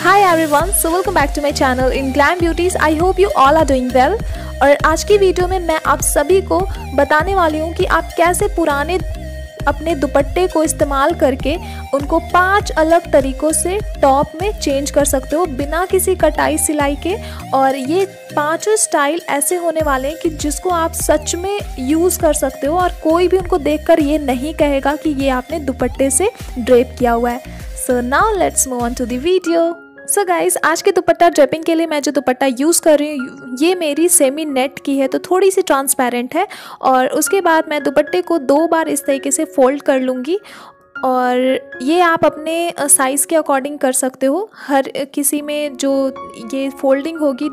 Hi everyone, so welcome back to my channel in Glam Beauties. I hope you all are doing well. और आज की video में मैं आप सभी को बताने वाली हूँ कि आप कैसे पुराने अपने दुपट्टे को इस्तेमाल करके उनको 5 अलग तरीक़ों से टॉप में चेंज कर सकते हो बिना किसी कटाई सिलाई के। और ये 5 स्टाइल ऐसे होने वाले हैं कि जिसको आप सच में यूज़ कर सकते हो और कोई भी उनको देखकर ये नहीं कहेगा कि ये आपने दुपट्टे से ड्रेप किया हुआ है। So now let's move on to the video. So guys, आज के दुपट्टा ड्रेपिंग के लिए मैं जो दुपट्टा यूज़ कर रही हूँ ये मेरी सेमी नेट की है, तो थोड़ी सी ट्रांसपेरेंट है। और उसके बाद मैं दुपट्टे को 2 बार इस तरीके से फ़ोल्ड कर लूँगी। और ये आप अपने साइज़ के अकॉर्डिंग कर सकते हो। हर किसी में जो ये फोल्डिंग होगी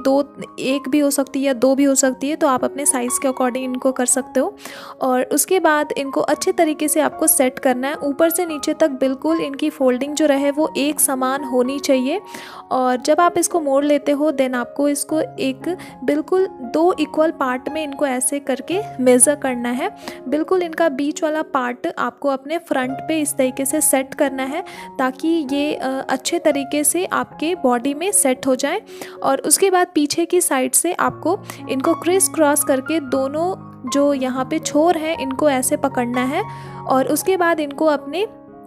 1 भी हो सकती है या 2 भी हो सकती है, तो आप अपने साइज़ के अकॉर्डिंग इनको कर सकते हो। और उसके बाद इनको अच्छे तरीके से आपको सेट करना है। ऊपर से नीचे तक बिल्कुल इनकी फोल्डिंग जो रहे वो एक समान होनी चाहिए। और जब आप इसको मोड़ लेते हो देन आपको इसको एक बिल्कुल 2 इक्वल पार्ट में इनको ऐसे करके मेज़र करना है। बिल्कुल इनका बीच वाला पार्ट आपको अपने फ्रंट पे इस तरीके से सेट करना है ताकि ये अच्छे तरीके से आपके बॉडी में सेट हो जाए। और उसके बाद पीछे की साइड से आपको इनको क्रिस क्रॉस करके दोनों जो यहाँ पे छोर हैं इनको ऐसे पकड़ना है। और उसके बाद इनको अपने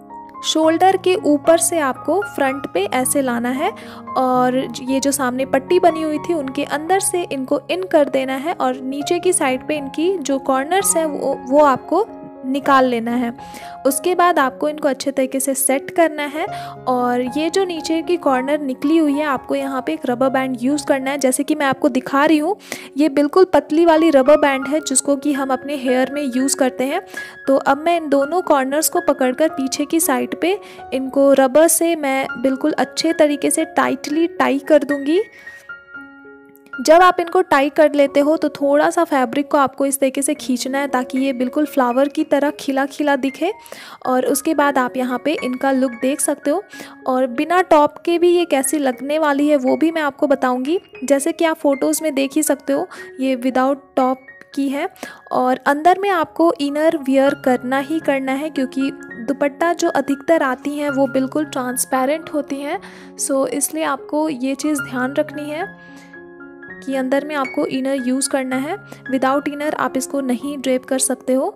शोल्डर के ऊपर से आपको फ्रंट पे ऐसे लाना है। और ये जो सामने पट्टी बनी हुई थी उनके अंदर से इनको इन कर देना है। और नीचे की साइड पे इनकी जो कॉर्नर्स हैं वो आपको निकाल लेना है। उसके बाद आपको इनको अच्छे तरीके से सेट करना है। और ये जो नीचे की कॉर्नर निकली हुई है आपको यहाँ पे एक रबर बैंड यूज़ करना है। जैसे कि मैं आपको दिखा रही हूँ, ये बिल्कुल पतली वाली रबर बैंड है जिसको कि हम अपने हेयर में यूज़ करते हैं। तो अब मैं इन दोनों कॉर्नर्स को पकड़कर पीछे की साइड पे इनको रबर से मैं बिल्कुल अच्छे तरीके से टाइटली टाई कर दूँगी। जब आप इनको टाई कर लेते हो तो थोड़ा सा फैब्रिक को आपको इस तरीके से खींचना है ताकि ये बिल्कुल फ्लावर की तरह खिला खिला दिखे। और उसके बाद आप यहाँ पे इनका लुक देख सकते हो। और बिना टॉप के भी ये कैसी लगने वाली है वो भी मैं आपको बताऊँगी। जैसे कि आप फ़ोटोज़ में देख ही सकते हो ये विदाउट टॉप की है। और अंदर में आपको इनर वियर करना ही करना है क्योंकि दुपट्टा जो अधिकतर आती हैं वो बिल्कुल ट्रांसपेरेंट होती हैं। सो इसलिए आपको ये चीज़ ध्यान रखनी है कि अंदर में आपको इनर यूज़ करना है। विदाउट इनर आप इसको नहीं ड्रेप कर सकते हो।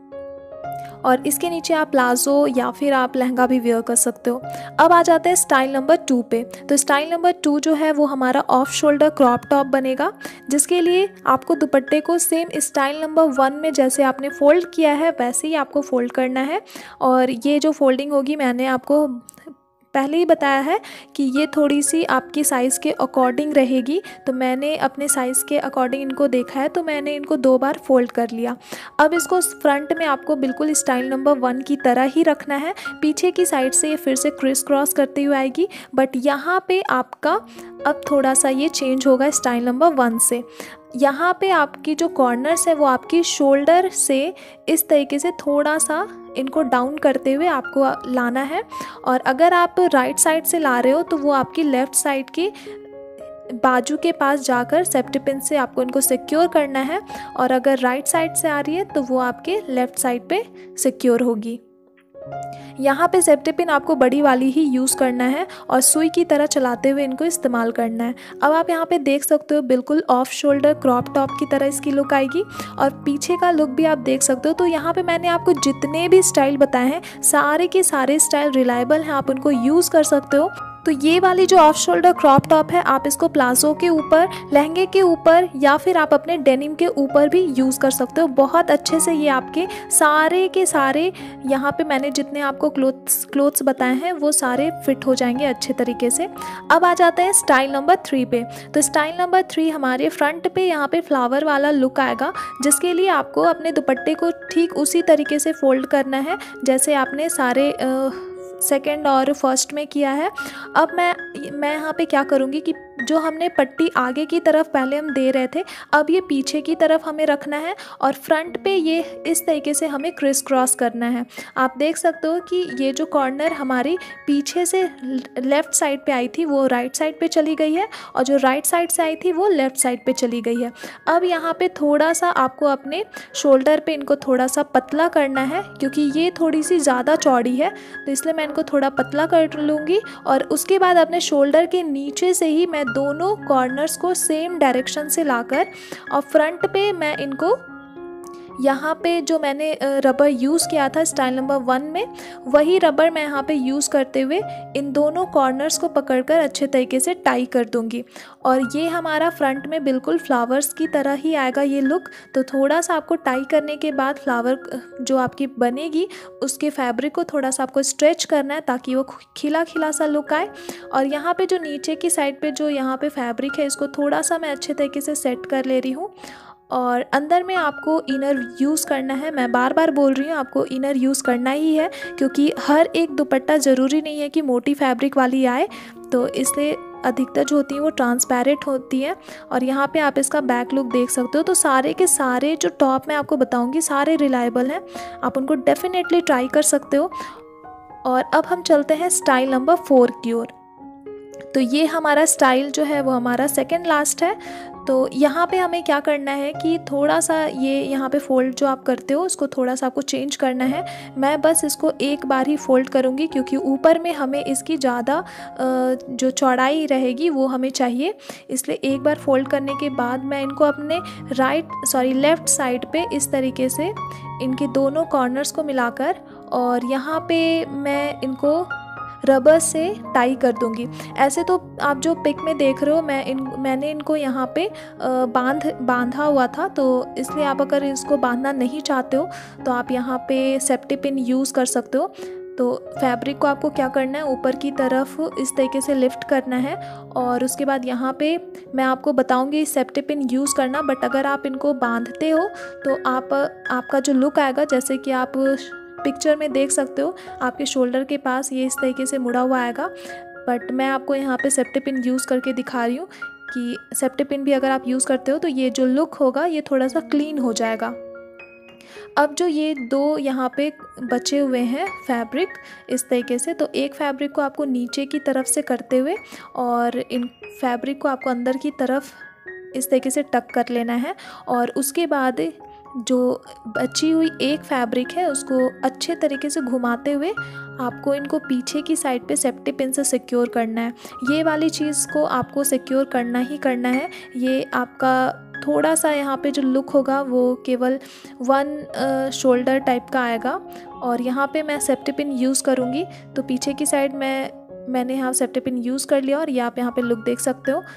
और इसके नीचे आप प्लाजो या फिर आप लहंगा भी वेयर कर सकते हो। अब आ जाते हैं स्टाइल नंबर 2 पे। तो स्टाइल नंबर 2 जो है वो हमारा ऑफ शोल्डर क्रॉप टॉप बनेगा, जिसके लिए आपको दुपट्टे को सेम स्टाइल नंबर 1 में जैसे आपने फ़ोल्ड किया है वैसे ही आपको फ़ोल्ड करना है। और ये जो फोल्डिंग होगी मैंने आपको पहले ही बताया है कि ये थोड़ी सी आपकी साइज़ के अकॉर्डिंग रहेगी। तो मैंने अपने साइज़ के अकॉर्डिंग इनको देखा है तो मैंने इनको 2 बार फोल्ड कर लिया। अब इसको फ्रंट में आपको बिल्कुल स्टाइल नंबर 1 की तरह ही रखना है। पीछे की साइड से ये फिर से क्रिस क्रॉस करती हुई आएगी, बट यहाँ पे आपका अब थोड़ा सा ये चेंज होगा स्टाइल नंबर 1 से। यहाँ पे आपकी जो कॉर्नर्स है वो आपकी शोल्डर से इस तरीके से थोड़ा सा इनको डाउन करते हुए आपको लाना है। और अगर आप राइट साइड से ला रहे हो तो वो आपकी लेफ़्ट साइड की बाजू के पास जाकर सेफ्टी पिन से आपको इनको सिक्योर करना है। और अगर राइट साइड से आ रही है तो वो आपके लेफ़्ट साइड पे सिक्योर होगी। यहाँ पे सेफ्टी पिन आपको बड़ी वाली ही यूज़ करना है और सुई की तरह चलाते हुए इनको इस्तेमाल करना है। अब आप यहाँ पे देख सकते हो बिल्कुल ऑफ शोल्डर क्रॉप टॉप की तरह इसकी लुक आएगी। और पीछे का लुक भी आप देख सकते हो। तो यहाँ पे मैंने आपको जितने भी स्टाइल बताए हैं सारे के सारे स्टाइल रिलायबल हैं, आप उनको यूज़ कर सकते हो। तो ये वाली जो ऑफ शोल्डर क्रॉप टॉप है आप इसको प्लाजो के ऊपर, लहंगे के ऊपर या फिर आप अपने डेनिम के ऊपर भी यूज़ कर सकते हो। बहुत अच्छे से ये आपके सारे के सारे यहाँ पे मैंने जितने आपको क्लोथ्स बताए हैं वो सारे फिट हो जाएंगे अच्छे तरीके से। अब आ जाते हैं स्टाइल नंबर 3 पे। तो स्टाइल नंबर 3 हमारे फ्रंट पे यहाँ पे फ्लावर वाला लुक आएगा, जिसके लिए आपको अपने दुपट्टे को ठीक उसी तरीके से फोल्ड करना है जैसे आपने सारे सेकंड और फर्स्ट में किया है। अब मैं यहाँ पे क्या करूँगी कि जो हमने पट्टी आगे की तरफ पहले हम दे रहे थे, अब ये पीछे की तरफ हमें रखना है और फ्रंट पे ये इस तरीके से हमें क्रिस क्रॉस करना है। आप देख सकते हो कि ये जो कॉर्नर हमारी पीछे से लेफ़्ट साइड पे आई थी वो राइट साइड पे चली गई है और जो राइट साइड से आई थी वो लेफ़्ट साइड पे चली गई है। अब यहाँ पे थोड़ा सा आपको अपने शोल्डर पे इनको थोड़ा सा पतला करना है, क्योंकि ये थोड़ी सी ज़्यादा चौड़ी है तो इसलिए मैं इनको थोड़ा पतला कर लूँगी। और उसके बाद अपने शोल्डर के नीचे से ही मैं दोनों कॉर्नर्स को सेम डायरेक्शन से लाकर और फ्रंट पे मैं इनको यहाँ पे जो मैंने रबर यूज़ किया था स्टाइल नंबर 1 में, वही रबर मैं यहाँ पे यूज़ करते हुए इन दोनों कॉर्नर्स को पकड़कर अच्छे तरीके से टाई कर दूँगी। और ये हमारा फ्रंट में बिल्कुल फ्लावर्स की तरह ही आएगा ये लुक। तो थोड़ा सा आपको टाई करने के बाद फ्लावर जो आपकी बनेगी उसके फैब्रिक को थोड़ा सा आपको स्ट्रेच करना है ताकि वो खिला खिला सा लुक आए। और यहाँ पे जो नीचे की साइड पे जो यहाँ पे फैब्रिक है इसको थोड़ा सा मैं अच्छे तरीके से सेट कर ले रही हूँ। और अंदर में आपको इनर यूज़ करना है। मैं बार बार बोल रही हूँ आपको इनर यूज़ करना ही है, क्योंकि हर एक दुपट्टा ज़रूरी नहीं है कि मोटी फैब्रिक वाली आए, तो इसलिए अधिकतर जो होती हैं वो ट्रांसपेरेंट होती हैं। और यहाँ पे आप इसका बैक लुक देख सकते हो। तो सारे के सारे जो टॉप मैं आपको बताऊँगी सारे रिलायबल हैं, आप उनको डेफिनेटली ट्राई कर सकते हो। और अब हम चलते हैं स्टाइल नंबर 4 की ओर। तो ये हमारा स्टाइल जो है वो हमारा सेकंड लास्ट है। तो यहाँ पे हमें क्या करना है कि थोड़ा सा ये यहाँ पे फोल्ड जो आप करते हो उसको थोड़ा सा आपको चेंज करना है। मैं बस इसको एक बार ही फोल्ड करूँगी, क्योंकि ऊपर में हमें इसकी ज़्यादा जो चौड़ाई रहेगी वो हमें चाहिए, इसलिए एक बार फोल्ड करने के बाद मैं इनको अपने लेफ़्ट साइड पे इस तरीके से इनके दोनों कॉर्नर्स को मिलाकर और यहाँ पे मैं इनको रबर से टाई कर दूंगी। ऐसे तो आप जो पिक में देख रहे हो मैंने इनको यहाँ पे बांधा हुआ था, तो इसलिए आप अगर इसको बांधना नहीं चाहते हो तो आप यहाँ पे सेफ्टी पिन यूज़ कर सकते हो। तो फैब्रिक को आपको क्या करना है, ऊपर की तरफ इस तरीके से लिफ्ट करना है और उसके बाद यहाँ पे मैं आपको बताऊँगी सेफ्टी पिन यूज़ करना। बट अगर आप इनको बांधते हो तो आपका जो लुक आएगा, जैसे कि आप पिक्चर में देख सकते हो, आपके शोल्डर के पास ये इस तरीके से मुड़ा हुआ आएगा। बट मैं आपको यहाँ पे सेफ्टी पिन यूज़ करके दिखा रही हूँ कि सेफ्टी पिन भी अगर आप यूज़ करते हो तो ये जो लुक होगा ये थोड़ा सा क्लीन हो जाएगा। अब जो ये दो यहाँ पे बचे हुए हैं फैब्रिक इस तरीके से, तो एक फैब्रिक को आपको नीचे की तरफ से करते हुए और इन फैब्रिक को आपको अंदर की तरफ इस तरीके से टक कर लेना है। और उसके बाद जो बची हुई एक फैब्रिक है उसको अच्छे तरीके से घुमाते हुए आपको इनको पीछे की साइड पे सेफ्टी पिन से सिक्योर करना है। ये वाली चीज़ को आपको सिक्योर करना ही करना है। ये आपका थोड़ा सा यहाँ पे जो लुक होगा वो केवल 1 शोल्डर टाइप का आएगा। और यहाँ पे मैं सेफ्टी पिन यूज़ करूँगी, तो पीछे की साइड मैंने यहाँ सेफ्टी पिन यूज़ कर लिया और ये आप यहाँ पे लुक देख सकते हो।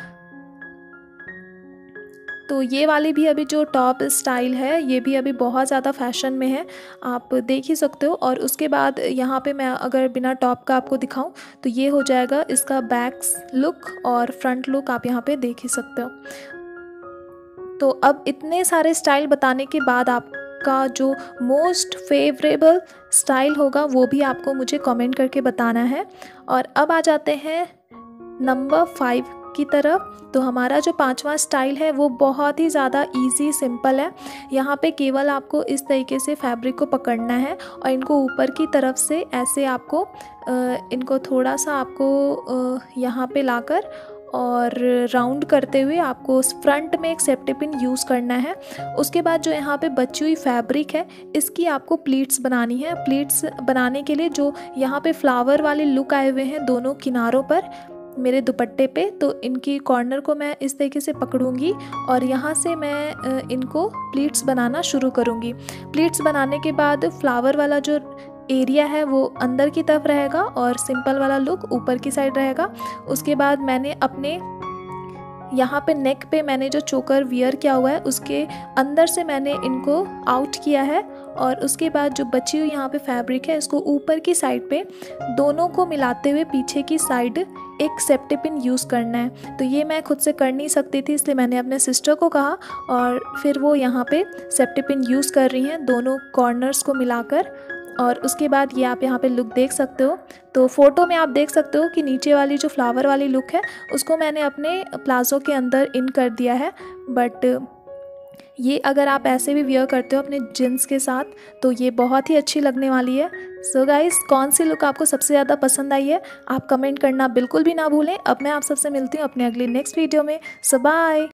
तो ये वाली भी अभी जो टॉप स्टाइल है ये भी अभी बहुत ज़्यादा फैशन में है, आप देख ही सकते हो। और उसके बाद यहाँ पे मैं अगर बिना टॉप का आपको दिखाऊं तो ये हो जाएगा इसका बैक लुक और फ्रंट लुक आप यहाँ पे देख ही सकते हो। तो अब इतने सारे स्टाइल बताने के बाद आपका जो मोस्ट फेवरेबल स्टाइल होगा वो भी आपको मुझे कमेंट करके बताना है। और अब आ जाते हैं नंबर 5 की तरफ। तो हमारा जो 5वां स्टाइल है वो बहुत ही ज़्यादा इजी सिंपल है। यहाँ पे केवल आपको इस तरीके से फैब्रिक को पकड़ना है और इनको ऊपर की तरफ से ऐसे आपको इनको थोड़ा सा आपको यहाँ पे लाकर और राउंड करते हुए आपको फ्रंट में एक सेफ्टी पिन यूज़ करना है। उसके बाद जो यहाँ पे बची हुई फैब्रिक है इसकी आपको प्लीट्स बनानी है। प्लीट्स बनाने के लिए जो यहाँ पे फ्लावर वाले लुक आए हुए हैं दोनों किनारों पर मेरे दुपट्टे पे, तो इनकी कॉर्नर को मैं इस तरीके से पकड़ूंगी और यहाँ से मैं इनको प्लीट्स बनाना शुरू करूँगी। प्लीट्स बनाने के बाद फ्लावर वाला जो एरिया है वो अंदर की तरफ रहेगा और सिंपल वाला लुक ऊपर की साइड रहेगा। उसके बाद मैंने अपने यहाँ पे नेक पे मैंने जो चोकर वियर किया हुआ है उसके अंदर से मैंने इनको आउट किया है और उसके बाद जो बची हुई यहाँ पे फैब्रिक है इसको ऊपर की साइड पे दोनों को मिलाते हुए पीछे की साइड एक सेफ्टी पिन यूज़ करना है। तो ये मैं खुद से कर नहीं सकती थी इसलिए मैंने अपने सिस्टर को कहा और फिर वो यहाँ पे सेफ्टी पिन यूज़ कर रही हैं दोनों कॉर्नर्स को मिलाकर। और उसके बाद ये आप यहाँ पे लुक देख सकते हो। तो फ़ोटो में आप देख सकते हो कि नीचे वाली जो फ्लावर वाली लुक है उसको मैंने अपने प्लाज़ो के अंदर इन कर दिया है। बट ये अगर आप ऐसे भी वियर करते हो अपने जीन्स के साथ तो ये बहुत ही अच्छी लगने वाली है। सो गाइस, कौन सी लुक आपको सबसे ज़्यादा पसंद आई है आप कमेंट करना बिल्कुल भी ना भूलें। अब मैं आप सबसे मिलती हूँ अपने अगले नेक्स्ट वीडियो में। So bye.